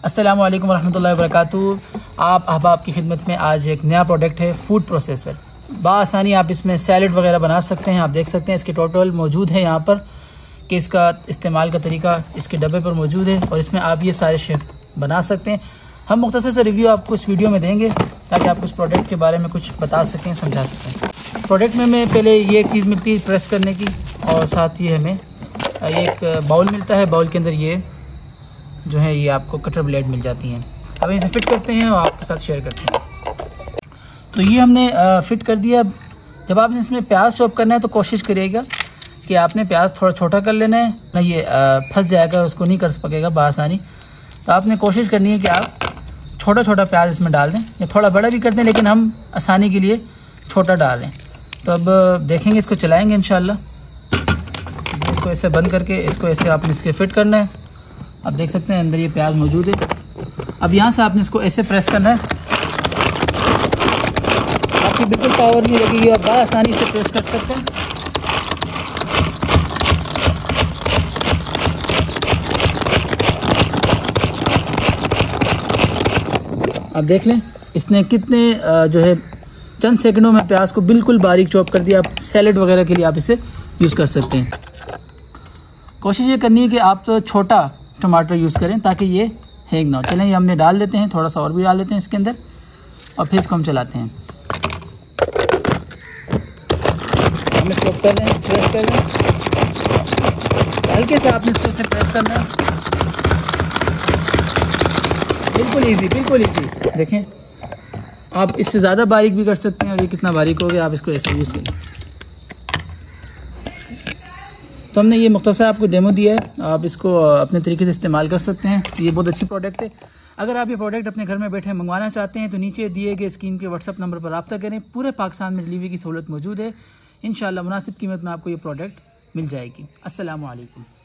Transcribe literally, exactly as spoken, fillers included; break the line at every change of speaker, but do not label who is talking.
अस्सलामु अलैकुम वरहमतुल्लाहि वबरकातुहू। आप अहबाब की खिदमत में आज एक नया प्रोडक्ट है, फूड प्रोसेसर। बासानी आप इसमें सैलड वगैरह बना सकते हैं। आप देख सकते हैं इसके टोटल मौजूद है यहाँ पर कि इसका इस्तेमाल का तरीका इसके डब्बे पर मौजूद है और इसमें आप ये सारे शेप बना सकते हैं। हम मुख्तसर से रिव्यू आपको इस वीडियो में देंगे ताकि आप इस प्रोडक्ट के बारे में कुछ बता सकें, समझा सकें। प्रोडक्ट में हमें पहले ये एक चीज़ मिलती है प्रेस करने की, और साथ ही हमें एक बाउल मिलता है। बाउल के अंदर ये जो है ये आपको कटर ब्लेड मिल जाती हैं। अब इसे फिट करते हैं और आपके साथ शेयर करते हैं। तो ये हमने फिट कर दिया। जब आपने इसमें प्याज चॉप करना है तो कोशिश करिएगा कि आपने प्याज थोड़ा छोटा कर लेना है, ना ये फंस जाएगा, उसको नहीं कर सकेगा बासानी। तो आपने कोशिश करनी है कि आप छोटा छोटा प्याज इसमें डाल दें, या थोड़ा बड़ा भी कर दें, लेकिन हम आसानी के लिए छोटा डाल रहे हैं। तो अब देखेंगे, इसको चलाएँगे इंशाल्लाह। इसको ऐसे बंद करके इसको ऐसे आपने इसके फिट करना है। आप देख सकते हैं अंदर ये प्याज मौजूद है। अब यहाँ से आपने इसको ऐसे प्रेस करना है। आपकी बिल्कुल पावर नहीं लगेगी और बड़ा आसानी से प्रेस कर सकते हैं। अब देख लें इसने कितने जो है चंद सेकंडों में प्याज को बिल्कुल बारीक चॉप कर दिया। आप सैलेड वगैरह के लिए आप इसे यूज़ कर सकते हैं। कोशिश ये करनी है कि आप तो छोटा टमाटर यूज़ करें ताकि ये हैंग ना हो। चलें ये हमने डाल देते हैं, थोड़ा सा और भी डाल देते हैं इसके अंदर, और फिर इसको हम चलाते हैं। हम इसको कर रहे हैं, प्रेस कर रहे हैं, हल्के से आपने इसको से प्रेस करना है। बिल्कुल इजी, बिल्कुल इजी। देखें आप इससे ज़्यादा बारीक भी कर सकते हैं, और ये कितना बारीक हो गया। आप इसको ऐसे यूज़ करें। तो हमने ये मुख्तसर आपको डेमो दिया है, आप इसको अपने तरीके से इस्तेमाल कर सकते हैं। ये बहुत अच्छी प्रोडक्ट है। अगर आप ये प्रोडक्ट अपने घर में बैठे मंगवाना चाहते हैं तो नीचे दिए गए स्क्रीन के व्हाट्सअप नंबर पर रब्ता करें। पूरे पाकिस्तान में डिलीवरी की सहूलत मौजूद है। इंशाल्लाह मुनासिब कीमत में आपको ये प्रोडक्ट मिल जाएगी। अस्सलामु अलैकुम।